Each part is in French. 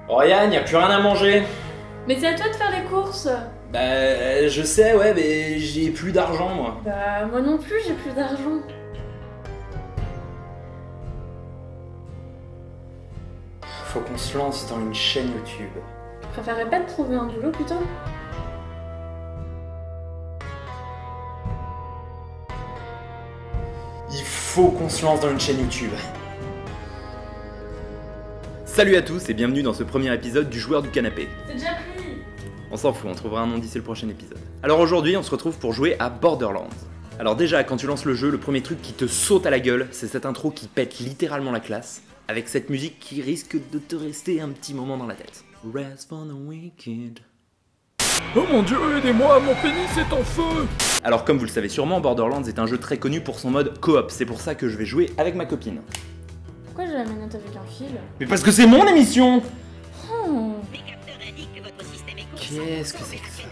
Oh Yann, y a plus rien à manger. Mais c'est à toi de faire les courses. Bah je sais, ouais, mais j'ai plus d'argent moi. Bah moi non plus, j'ai plus d'argent. Faut qu'on se lance dans une chaîne YouTube. Tu préférerais pas te trouver un boulot plutôt? Il faut qu'on se lance dans une chaîne YouTube. Salut à tous et bienvenue dans ce premier épisode du Joueur du Canapé. C'est déjà pris. On s'en fout, on trouvera un nom d'ici le prochain épisode. Alors aujourd'hui, on se retrouve pour jouer à Borderlands. Alors déjà, quand tu lances le jeu, le premier truc qui te saute à la gueule, c'est cette intro qui pète littéralement la classe, avec cette musique qui risque de te rester un petit moment dans la tête. Rest for the wicked. Oh mon dieu, aidez-moi, mon pénis est en feu! Alors comme vous le savez sûrement, Borderlands est un jeu très connu pour son mode coop, c'est pour ça que je vais jouer avec ma copine. Pourquoi j'ai la manette avec un fil? Mais parce que c'est mon émission! Oh. Qu'est-ce que c'est que ça?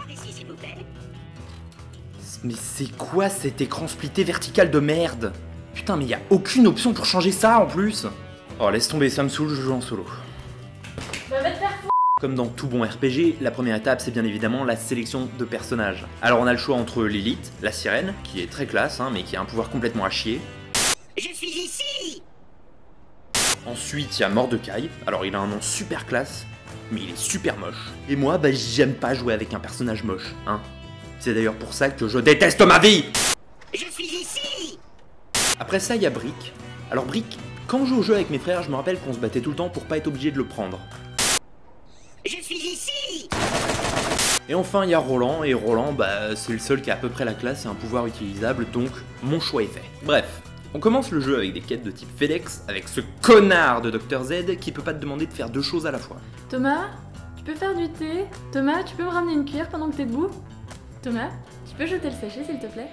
Mais c'est quoi cet écran splitté vertical de merde? Putain, mais y a aucune option pour changer ça en plus! Oh laisse tomber, ça me saoule, je joue en solo. Bah va te faire fou. Comme dans tout bon RPG, la première étape c'est bien évidemment la sélection de personnages. Alors on a le choix entre Lilith, la sirène, qui est très classe mais qui a un pouvoir complètement à chier. Je suis ici! Ensuite il y a Mordecai, alors il a un nom super classe, mais il est super moche. Et moi bah j'aime pas jouer avec un personnage moche, hein. C'est d'ailleurs pour ça que je déteste ma vie! Je suis ici! Après ça il y a Brick. Alors Brick, quand je joue au jeu avec mes frères, je me rappelle qu'on se battait tout le temps pour pas être obligé de le prendre. Je suis ici! Et enfin il y a Roland, et Roland bah c'est le seul qui a à peu près la classe et un pouvoir utilisable, donc mon choix est fait. Bref, on commence le jeu avec des quêtes de type FedEx, avec ce connard de Dr Z qui peut pas te demander de faire deux choses à la fois. Thomas, tu peux faire du thé? Thomas, tu peux me ramener une cuillère pendant que t'es debout? Thomas, tu peux jeter le sachet s'il te plaît?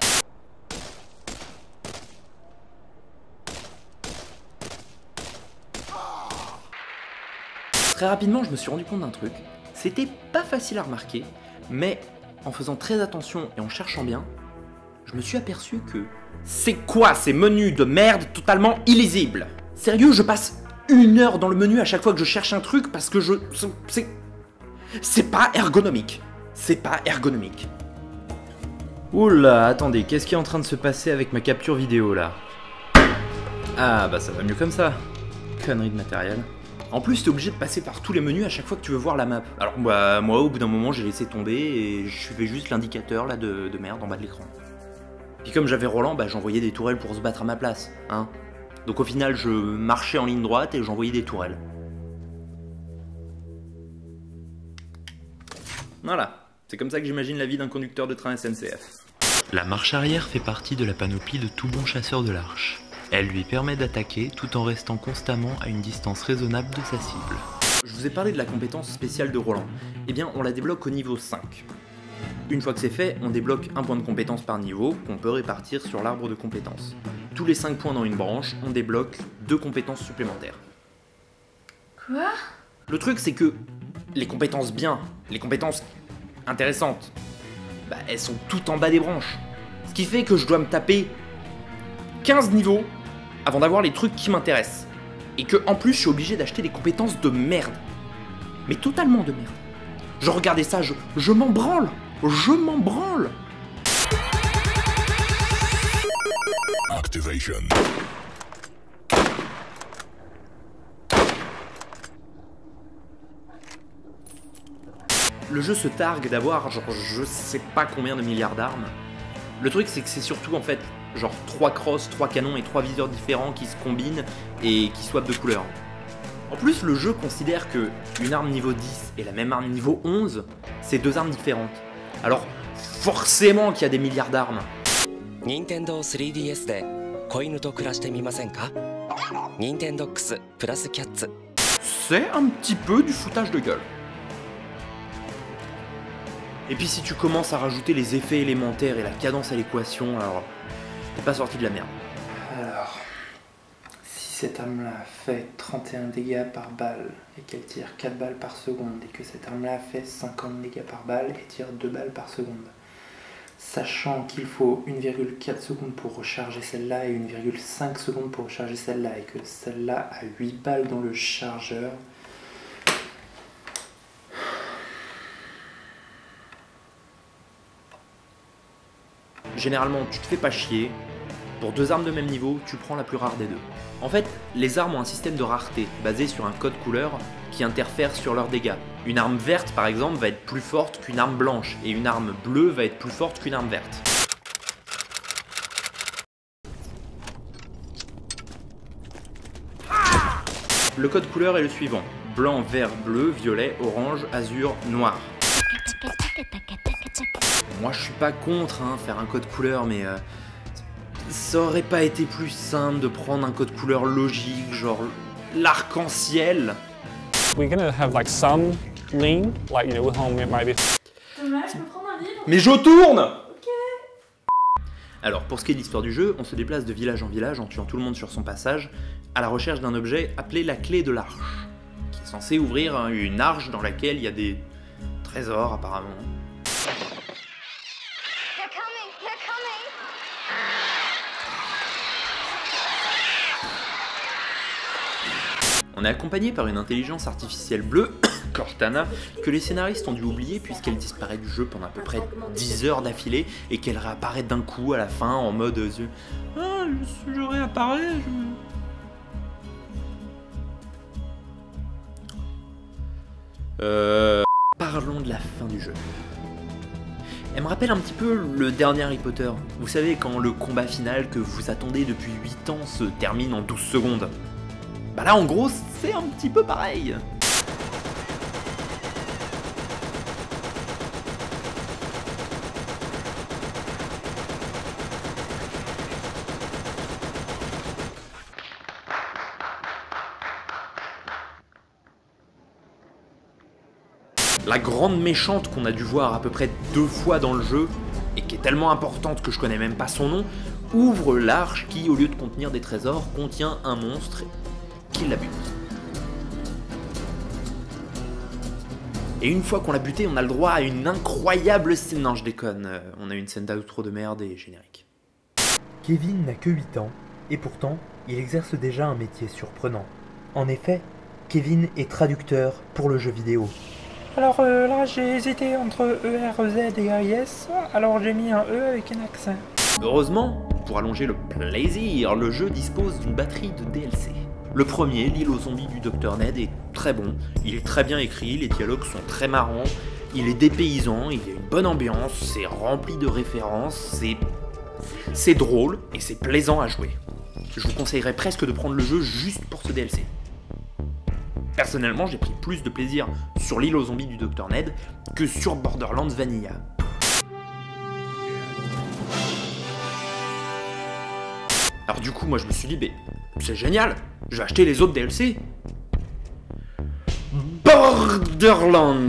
Très rapidement je me suis rendu compte d'un truc, c'était pas facile à remarquer, mais en faisant très attention et en cherchant bien, je me suis aperçu que... C'est quoi ces menus de merde totalement illisibles? Sérieux, je passe 1 heure dans le menu à chaque fois que je cherche un truc parce que c'est pas ergonomique. C'est pas ergonomique. Oula, attendez, qu'est-ce qui est en train de se passer avec ma capture vidéo là? Ah bah ça va mieux comme ça. Connerie de matériel. En plus t'es obligé de passer par tous les menus à chaque fois que tu veux voir la map. Alors bah moi au bout d'un moment j'ai laissé tomber et je suivais juste l'indicateur là de merde en bas de l'écran. Puis comme j'avais Roland, bah j'envoyais des tourelles pour se battre à ma place, hein. Donc au final je marchais en ligne droite et j'envoyais des tourelles. Voilà, c'est comme ça que j'imagine la vie d'un conducteur de train SNCF. La marche arrière fait partie de la panoplie de tout bon chasseur de l'arche. Elle lui permet d'attaquer tout en restant constamment à une distance raisonnable de sa cible. Je vous ai parlé de la compétence spéciale de Roland. Eh bien, on la débloque au niveau 5. Une fois que c'est fait, on débloque un point de compétence par niveau qu'on peut répartir sur l'arbre de compétences. Tous les 5 points dans une branche, on débloque 2 compétences supplémentaires. Quoi? Le truc, c'est que les compétences bien, les compétences intéressantes, bah, elles sont toutes en bas des branches. Ce qui fait que je dois me taper 15 niveaux avant d'avoir les trucs qui m'intéressent. Et que en plus je suis obligé d'acheter des compétences de merde. Mais totalement de merde. Je regardais ça, je m'en branle. Je m'en branle. Activation. Le jeu se targue d'avoir genre je sais pas combien de milliards d'armes. Le truc c'est que c'est surtout en fait genre 3 crosses, 3 canons et 3 viseurs différents qui se combinent et qui swappent de couleurs. En plus le jeu considère que une arme niveau 10 et la même arme niveau 11, c'est 2 armes différentes. Alors forcément qu'il y a des milliards d'armes. Nintendo 3DS で子犬と暮らしてみませんか Nintendox plus Cats. C'est un petit peu du foutage de gueule. Et puis si tu commences à rajouter les effets élémentaires et la cadence à l'équation, alors t'es pas sorti de la merde. Alors, si cette arme-là fait 31 dégâts par balle et qu'elle tire 4 balles par seconde et que cette arme-là fait 50 dégâts par balle et tire 2 balles par seconde, sachant qu'il faut 1,4 secondes pour recharger celle-là et 1,5 secondes pour recharger celle-là et que celle-là a 8 balles dans le chargeur, généralement tu te fais pas chier, pour 2 armes de même niveau, tu prends la plus rare des deux. En fait, les armes ont un système de rareté, basé sur un code couleur qui interfère sur leurs dégâts. Une arme verte par exemple va être plus forte qu'une arme blanche, et une arme bleue va être plus forte qu'une arme verte. Le code couleur est le suivant: blanc, vert, bleu, violet, orange, azur, noir. Moi je suis pas contre faire un code couleur, mais ça aurait pas été plus simple de prendre un code couleur logique, genre l'arc-en-ciel? We're gonna have like some lean, like, you know, with home maybe. Thomas, je peux prendre un livre? Mais je tourne! Ok. Alors pour ce qui est de l'histoire du jeu, on se déplace de village en village en tuant tout le monde sur son passage, à la recherche d'un objet appelé la clé de l'arche, qui est censé ouvrir une arche dans laquelle il y a des trésors apparemment. On est accompagné par une intelligence artificielle bleue, Cortana, que les scénaristes ont dû oublier puisqu'elle disparaît du jeu pendant à peu près 10 heures d'affilée et qu'elle réapparaît d'un coup à la fin en mode ah, je réapparais, Parlons de la fin du jeu. Elle me rappelle un petit peu le dernier Harry Potter. Vous savez, quand le combat final que vous attendez depuis 8 ans se termine en 12 secondes. Bah là, en gros, c'est un petit peu pareil. La grande méchante qu'on a dû voir à peu près 2 fois dans le jeu, et qui est tellement importante que je connais même pas son nom, ouvre l'arche qui, au lieu de contenir des trésors, contient un monstre qui la bute. Et une fois qu'on l'a buté, on a le droit à une incroyable scène. Non, je déconne, on a une scène d'outro de merde et générique. Kevin n'a que 8 ans, et pourtant, il exerce déjà un métier surprenant. En effet, Kevin est traducteur pour le jeu vidéo. Alors là, j'ai hésité entre ERZ et AIS, alors j'ai mis un E avec un accent. Heureusement, pour allonger le plaisir, le jeu dispose d'une batterie de DLC. Le premier, l'île aux zombies du Dr Ned, est très bon, il est très bien écrit, les dialogues sont très marrants, il est dépaysant, il y a une bonne ambiance, c'est rempli de références, c'est drôle et c'est plaisant à jouer. Je vous conseillerais presque de prendre le jeu juste pour ce DLC. Personnellement, j'ai pris plus de plaisir sur l'île aux zombies du Dr Ned que sur Borderlands Vanilla. Alors du coup, moi je me suis dit, mais c'est génial, je vais acheter les autres DLC. Borderlands.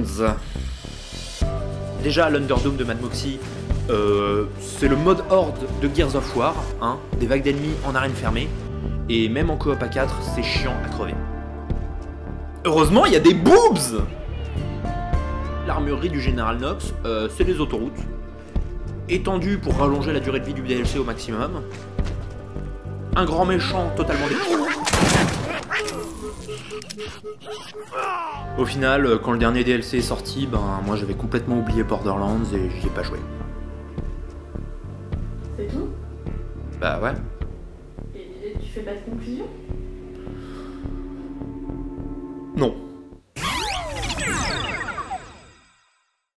Déjà, l'Underdome de Mad Moxie, c'est le mode horde de Gears of War, hein, des vagues d'ennemis en arène fermée, et même en coop à 4, c'est chiant à crever. Heureusement, il y a des boobs. L'armurerie du Général Knox, c'est les autoroutes. Étendue pour rallonger la durée de vie du DLC au maximum. Un grand méchant totalement détruit. Au final, quand le dernier DLC est sorti, ben moi j'avais complètement oublié Borderlands et j'y ai pas joué. C'est tout? Bah ouais. Et tu fais pas de conclusion? Non.